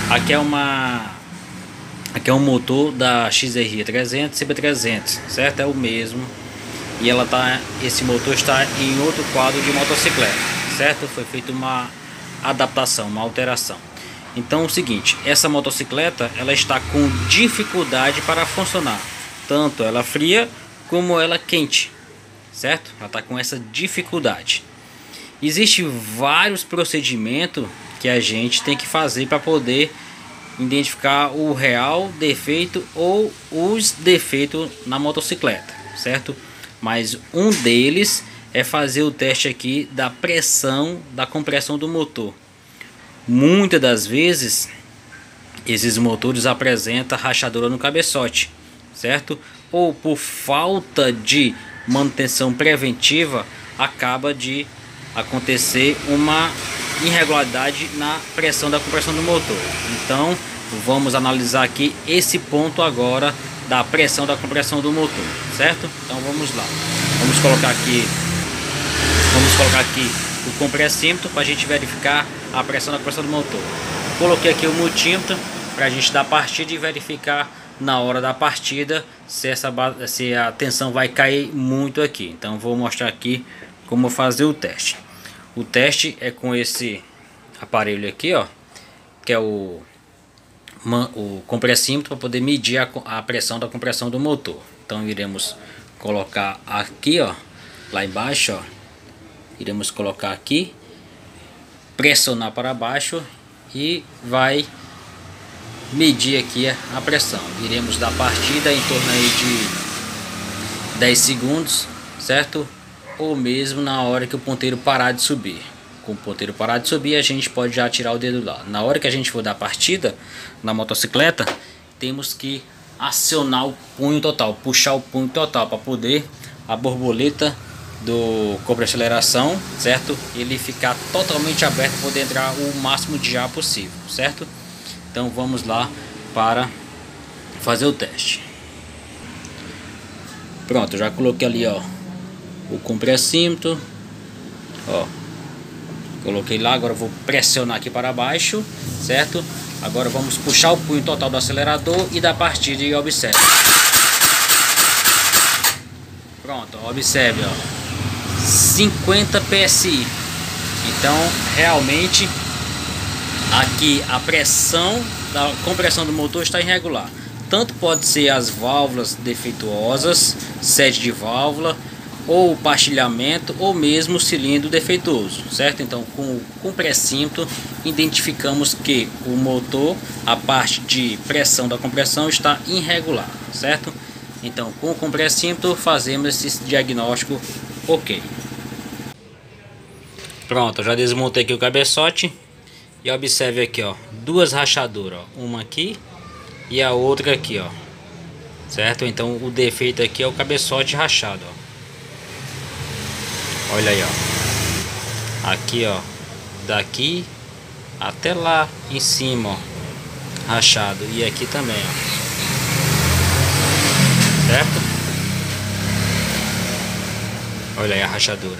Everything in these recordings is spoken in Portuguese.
Aqui é aqui é um motor da XR 300 CB300, certo? É o mesmo. E esse motor está em outro quadro de motocicleta, certo? Foi feita uma adaptação, uma alteração. Então é o seguinte, essa motocicleta ela está com dificuldade para funcionar, tanto ela fria como ela quente, certo? Ela está com essa dificuldade. Existem vários procedimentos que a gente tem que fazer para poder identificar o real defeito ou os defeitos na motocicleta, certo? Mas um deles é fazer o teste aqui da pressão da compressão do motor. Muitas das vezes esses motores apresentam rachadura no cabeçote, certo? Ou por falta de manutenção preventiva acaba de acontecer uma irregularidade na pressão da compressão do motor. Então vamos analisar aqui esse ponto agora da pressão da compressão do motor, certo? Então vamos lá, vamos colocar aqui o compressímetro para a gente verificar a pressão da compressão do motor. Coloquei aqui o multímetro para a gente dar partida e verificar na hora da partida se a tensão vai cair muito aqui. Então vou mostrar aqui como fazer o teste. O teste é com esse aparelho aqui, ó, que é o compressímetro, para poder medir a pressão da compressão do motor. Então iremos colocar aqui, ó, lá embaixo, ó, iremos colocar aqui, pressionar para baixo e vai medir aqui a pressão. Iremos dar partida em torno aí de 10 segundos, certo? Ou mesmo na hora que o ponteiro parar de subir. Com o ponteiro parar de subir, a gente pode já tirar o dedo lá. Na hora que a gente for dar partida na motocicleta, temos que acionar o punho total, puxar o punho total para poder a borboleta do cobra aceleração, certo? Ele ficar totalmente aberto para poder entrar o máximo de ar possível, certo? Então vamos lá para fazer o teste. Pronto, já coloquei ali, ó, o compressímetro, ó, coloquei lá. Agora eu vou pressionar aqui para baixo, certo? Agora vamos puxar o punho total do acelerador e dar partida, e observe. Pronto, observe, ó, 50 PSI. Então realmente aqui a pressão da compressão do motor está irregular. Tanto pode ser as válvulas defeituosas, sede de válvula, ou pastilhamento, ou mesmo cilindro defeituoso, certo? Então com o compressímetro identificamos que o motor, a parte de pressão da compressão está irregular, certo? Então com o compressímetro fazemos esse diagnóstico. Ok. Pronto, já desmontei aqui o cabeçote e observe aqui, ó, duas rachaduras, ó, uma aqui e a outra aqui, ó, certo? Então o defeito aqui é o cabeçote rachado, ó. Olha aí, ó, aqui, ó, daqui até lá em cima, ó, rachado, e aqui também, ó, certo? Olha aí a rachadura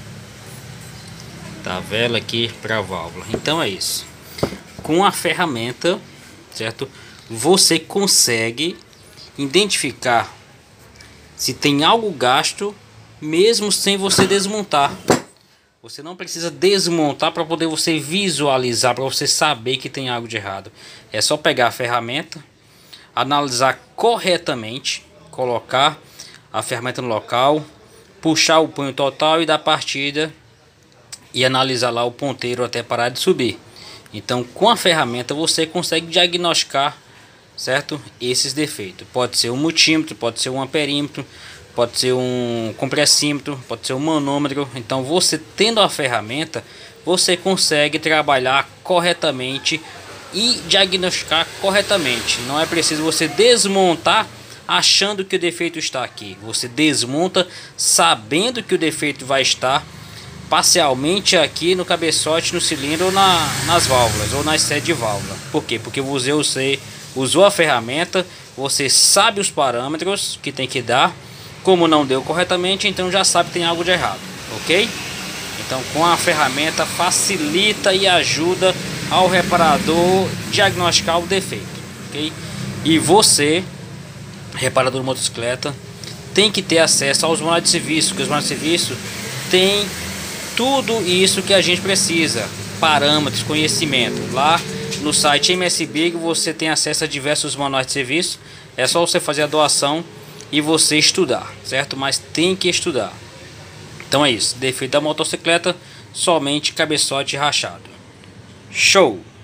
da vela aqui para a válvula. Então é isso. Com a ferramenta, certo, você consegue identificar se tem algo gasto mesmo sem você desmontar. Você não precisa desmontar para poder você visualizar, para você saber que tem algo de errado. É só pegar a ferramenta, analisar corretamente, colocar a ferramenta no local, puxar o punho total e dar partida e analisar lá o ponteiro até parar de subir. Então com a ferramenta você consegue diagnosticar, certo, esses defeitos. Pode ser um multímetro, pode ser um amperímetro, pode ser um compressímetro, pode ser um manômetro. Então você tendo a ferramenta, você consegue trabalhar corretamente e diagnosticar corretamente. Não é preciso você desmontar achando que o defeito está aqui. Você desmonta sabendo que o defeito vai estar parcialmente aqui no cabeçote, no cilindro ou nas válvulas ou nas sedes de válvula. Por quê? Porque você usou a ferramenta, você sabe os parâmetros que tem que dar. Como não deu corretamente, então já sabe que tem algo de errado, ok? Então com a ferramenta facilita e ajuda ao reparador diagnosticar o defeito, ok? E você, reparador de motocicleta, tem que ter acesso aos manuais de serviço, porque os manuais de serviço tem tudo isso que a gente precisa, parâmetros, conhecimento. Lá no site MSBig você tem acesso a diversos manuais de serviço. É só você fazer a doação e você estudar, certo? Mas tem que estudar. Então é isso, defeito da motocicleta, somente cabeçote rachado. Show!